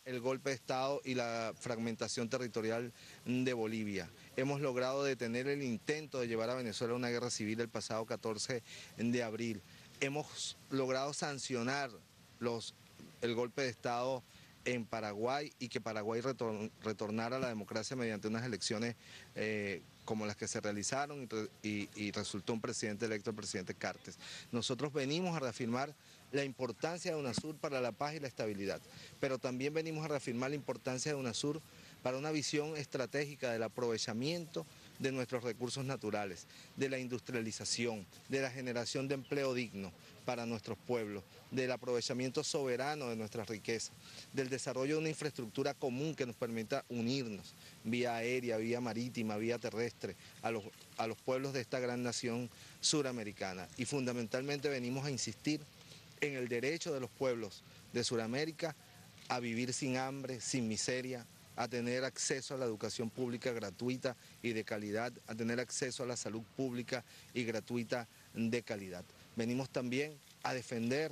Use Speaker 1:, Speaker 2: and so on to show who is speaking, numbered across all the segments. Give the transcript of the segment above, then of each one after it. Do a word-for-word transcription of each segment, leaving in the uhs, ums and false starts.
Speaker 1: el golpe de Estado y la fragmentación territorial de Bolivia. Hemos logrado detener el intento de llevar a Venezuela a una guerra civil el pasado catorce de abril. Hemos logrado sancionar los, el golpe de Estado en Paraguay y que Paraguay retor retornara a la democracia mediante unas elecciones eh, como las que se realizaron y, y, y resultó un presidente electo, el presidente Cartes. Nosotros venimos a reafirmar la importancia de UNASUR para la paz y la estabilidad, pero también venimos a reafirmar la importancia de UNASUR para una visión estratégica del aprovechamiento de nuestros recursos naturales, de la industrialización, de la generación de empleo digno para nuestros pueblos, del aprovechamiento soberano de nuestras riquezas, del desarrollo de una infraestructura común que nos permita unirnos vía aérea, vía marítima, vía terrestre a los, a los pueblos de esta gran nación suramericana. Y fundamentalmente venimos a insistir en el derecho de los pueblos de Sudamérica a vivir sin hambre, sin miseria, a tener acceso a la educación pública gratuita y de calidad, a tener acceso a la salud pública y gratuita de calidad. Venimos también a defender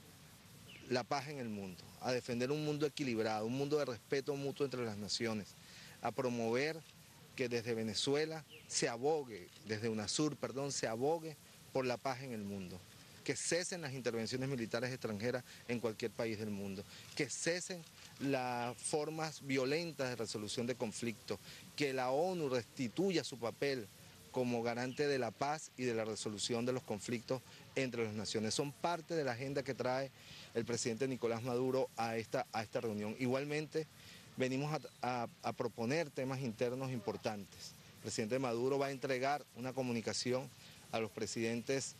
Speaker 1: la paz en el mundo, a defender un mundo equilibrado, un mundo de respeto mutuo entre las naciones, a promover que desde Venezuela se abogue, desde UNASUR, perdón, se abogue por la paz en el mundo, que cesen las intervenciones militares extranjeras en cualquier país del mundo, que cesen las formas violentas de resolución de conflictos, que la ONU restituya su papel como garante de la paz y de la resolución de los conflictos entre las naciones. Son parte de la agenda que trae el presidente Nicolás Maduro a esta, a esta reunión. Igualmente, venimos a, a, a proponer temas internos importantes. El presidente Maduro va a entregar una comunicación a los presidentes,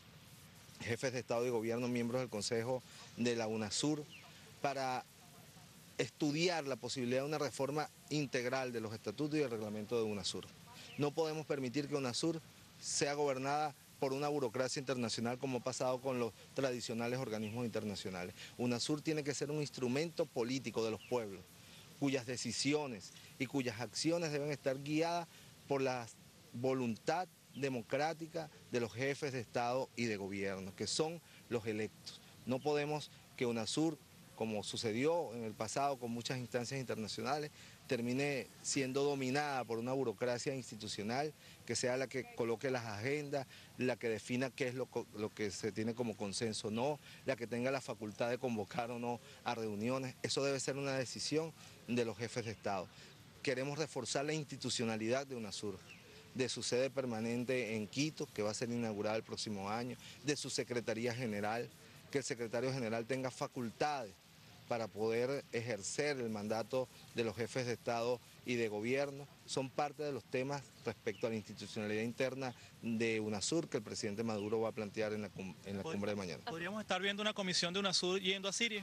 Speaker 1: jefes de Estado y Gobierno, miembros del Consejo de la UNASUR, para estudiar la posibilidad de una reforma integral de los estatutos y el reglamento de UNASUR. No podemos permitir que UNASUR sea gobernada por una burocracia internacional como ha pasado con los tradicionales organismos internacionales. UNASUR tiene que ser un instrumento político de los pueblos, cuyas decisiones y cuyas acciones deben estar guiadas por la voluntad democrática de los jefes de Estado y de gobierno, que son los electos. No podemos que UNASUR, como sucedió en el pasado con muchas instancias internacionales, termine siendo dominada por una burocracia institucional que sea la que coloque las agendas, la que defina qué es lo, lo que se tiene como consenso o no, la que tenga la facultad de convocar o no a reuniones. Eso debe ser una decisión de los jefes de Estado. Queremos reforzar la institucionalidad de UNASUR, de su sede permanente en Quito, que va a ser inaugurada el próximo año, de su Secretaría General, que el Secretario General tenga facultades para poder ejercer el mandato de los jefes de Estado y de Gobierno. Son parte de los temas respecto a la institucionalidad interna de UNASUR que el presidente Maduro va a plantear en la, en la cumbre de mañana.
Speaker 2: ¿Podríamos estar viendo una comisión de UNASUR yendo a Siria?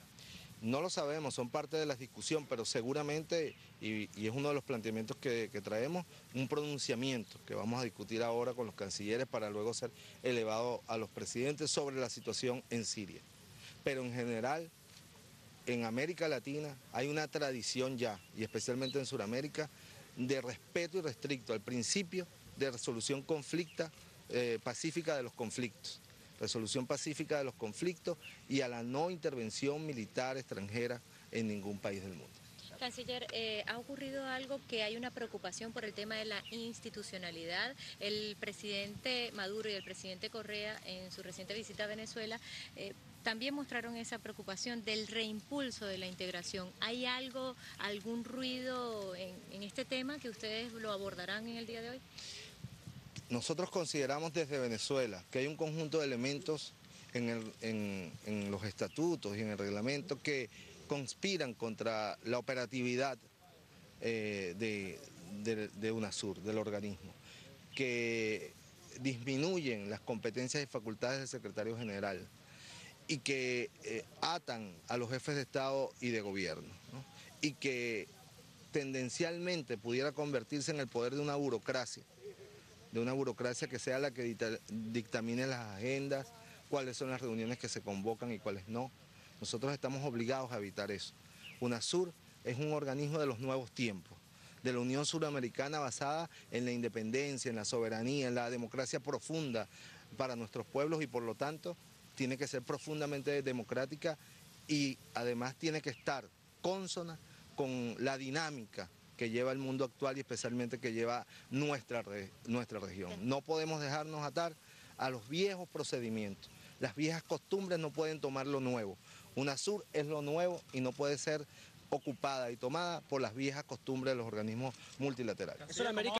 Speaker 1: No lo sabemos, son parte de la discusión, pero seguramente, y, y es uno de los planteamientos que, que traemos, un pronunciamiento que vamos a discutir ahora con los cancilleres para luego ser elevado a los presidentes sobre la situación en Siria. Pero en general, en América Latina hay una tradición ya, y especialmente en Sudamérica, de respeto irrestricto al principio de resolución conflicta, eh, pacífica de los conflictos. Resolución pacífica de los conflictos y a la no intervención militar extranjera en ningún país del mundo.
Speaker 3: Canciller, eh, ¿ha ocurrido algo que hay una preocupación por el tema de la institucionalidad? El presidente Maduro y el presidente Correa en su reciente visita a Venezuela eh, también mostraron esa preocupación del reimpulso de la integración. ¿Hay algo, algún ruido en, en este tema que ustedes lo abordarán en el día de hoy?
Speaker 1: Nosotros consideramos desde Venezuela que hay un conjunto de elementos en, el, en, en los estatutos y en el reglamento que conspiran contra la operatividad eh, de, de, de UNASUR, del organismo, que disminuyen las competencias y facultades del secretario general y que eh, atan a los jefes de Estado y de gobierno, ¿no? Y que tendencialmente pudiera convertirse en el poder de una burocracia, de una burocracia que sea la que dictamine las agendas, cuáles son las reuniones que se convocan y cuáles no. Nosotros estamos obligados a evitar eso. UNASUR es un organismo de los nuevos tiempos, de la Unión Suramericana basada en la independencia, en la soberanía, en la democracia profunda para nuestros pueblos y por lo tanto tiene que ser profundamente democrática y además tiene que estar consona con la dinámica que lleva el mundo actual y especialmente que lleva nuestra, re, nuestra región. No podemos dejarnos atar a los viejos procedimientos. Las viejas costumbres no pueden tomar lo nuevo. UNASUR es lo nuevo y no puede ser ocupada y tomada por las viejas costumbres de los organismos multilaterales.